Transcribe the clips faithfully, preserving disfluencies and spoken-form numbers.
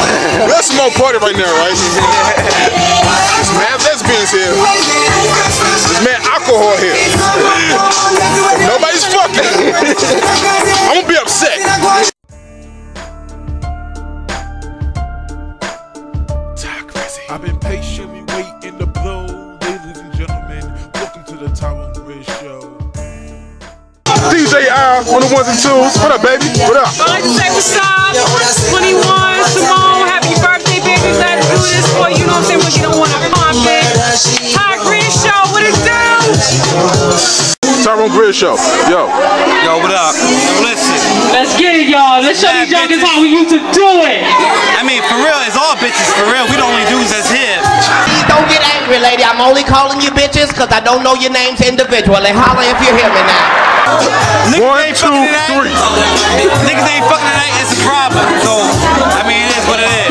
Let's smoke party right now, right? There's mad lesbians here. There's mad alcohol here. If nobody's fucking, I'm gonna be upset. I've been patiently waiting to blow. Ladies and gentlemen, welcome to the Tyrone Grizz Show. D J I on the ones and twos. What up, baby? What up? I'd like to say what's up. twenty-one, Simone, happy birthday, baby. Glad to do this for you. You know what I'm saying? But you don't want to come, big. Ty Grizz Show, what it do? Tyrone Grizz Show. Yo. Yo, what up? Listen. Let's get it, y'all. Let's show these junkies how we used to do it. I mean, for real, it's all bitches. For real, we the only dudes that's here. Don't get angry, lady. I'm only calling you bitches because I don't know your names individually. Holla if you hear me now. Niggas One, ain't two, fucking tonight. three. Niggas ain't fucking tonight. It's a problem. So, I mean, it is what it is.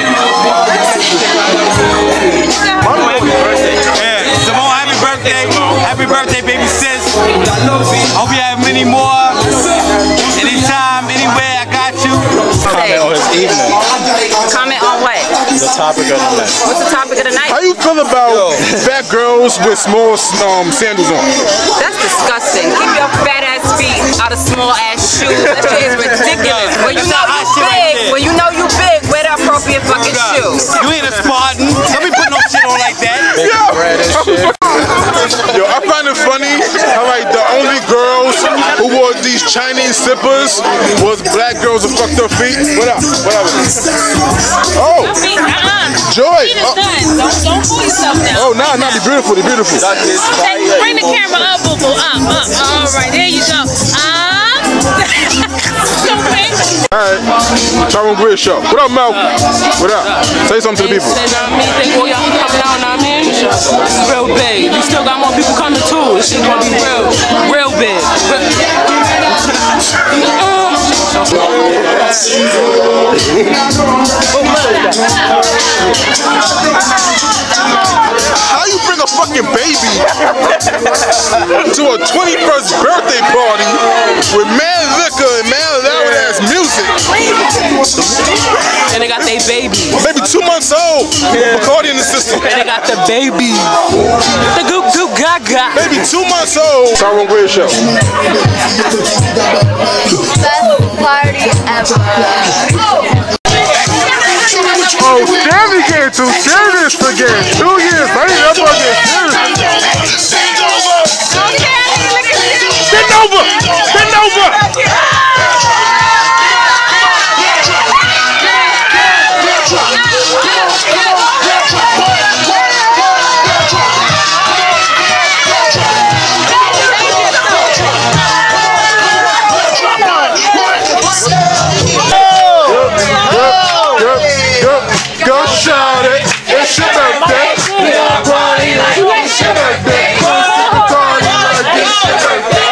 Yeah, Simone, happy birthday. Happy birthday, baby sis. Hope you have many more. Anytime, anywhere, I got you. Comment on his evening. Comment on what? The topic of the night. What's the topic of the night? How you feel about fat girls with small um, sandals on? That's disgusting. Keep your fat ass feet out of small ass shoes. That shit is ridiculous. When you know you big, when you know you big, wear the appropriate fucking shoes. You ain't a Spartan. Don't be putting no shit on like that. Yo, I find it funny how like the only girls who wore these Chinese slippers was black girls with fucked up feet. What up? What up? Oh, Joy. Oh, Don't, don't fool yourself now. oh nah, nah, they're beautiful, they're beautiful. Okay, bring the camera up, boo boo. Up, up. All right, there you go. Up. Alright, Tyrone Grizz Show. What up, Malcolm? What up? Say something to the people. Real big. You still got more people coming too. This shit gonna be real, real big. How you bring a fucking baby to a twenty-first birthday party with mad liquor and mad loud ass music? And they got they baby. Maybe two months old. Bacardi in the system. And they got the baby. The goop goop gaga. Maybe two months old. Tyrone Grizz Show. Best party ever. Oh, Sammy getting too serious again. Two years later, I'm gonna get serious. Bend over! Bend over! Go shout it, it's your birthday. Party like it's your birthday. Party like it's your birthday.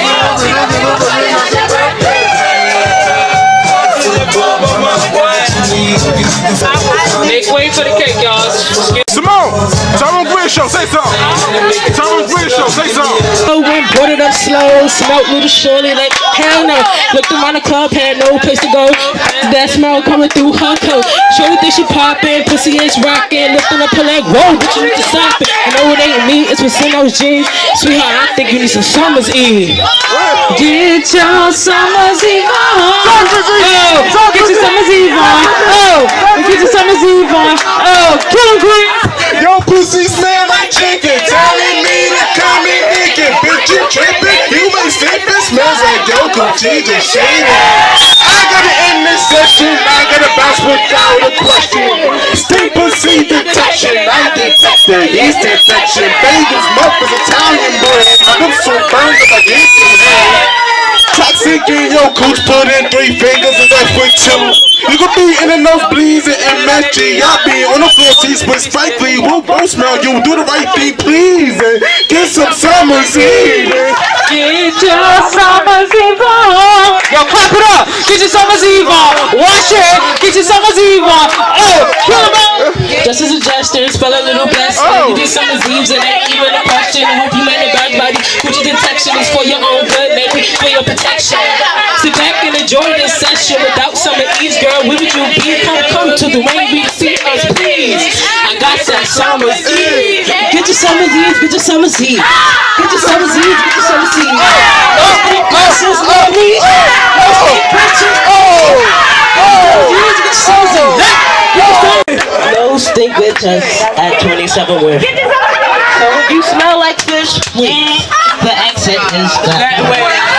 Make way for the cake, y'all. Simone, Tyrone Grizz Show, say something. Tyrone Grizz Show, say something. Oh, went, brought it up slow, smelled little shorty like hell no. Looked around the club, had no place to go. That smell coming through her coat. Shorty think she poppin', pussy is rockin'. Lifting up her leg, whoa, bitch, you need to stop it. You know it ain't me, it's what's in those jeans. Sweetheart, I think you need some Summer's Eve. Get your Summer's Eve on. Oh, get your Summer's Eve on. Oh, get your Summer's Eve on. Oh, kill him quick. Yo, pussy smell like chicken. Telling me to come in naked. Bitch, you trippin'. You may slip, it smells like yo, coochie just shaded. I got it in this session. I got to bounce without a question. Stay pussy detection. I'm detecting yeast infection. Vegas, Memphis, Italian bread. My lips so burned like yeast. Toxic in your cooch, put in three fingers and that's with two. You could be in the nosebleeds and M S G. I'll be on the floor seats with Spike Lee. We'll both smell you. Do the right thing, please. And get some Summer's Eve. Get your Summer's Eve on. Yo, clap it up. Get your Summer's Eve on. Wash it. Get your Summer's Eve on. Oh, kill him up. Just as a gesture, spell a little blessing. Oh. You get Summer's Eves and ain't even a question. I hope you man the bad body. Gucci detection is for your own good, maybe for your protection. Sit back and enjoy this session without Summer Eves, girl. Where would you be? Come, come to the rain, we see us, please. I got that summer's Eve. Get your summer's Eve, get your summer's Eve. Get your summer's Eve, get your summer's Eve. No stink bitches love me. No stink bitches, oh. Get your summer's Eve. No stink bitches at twenty-seven with. So if you smell like fish, please. The exit is that way.